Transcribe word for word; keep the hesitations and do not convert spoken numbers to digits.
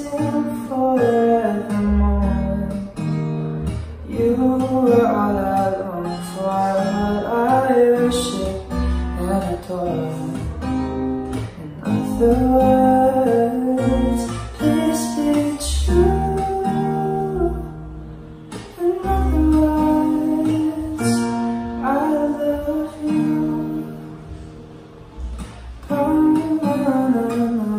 sing forevermore. You were all I longed for, all I worship and adore. In other words, please be true. In other words, I love you. Come on, on, on.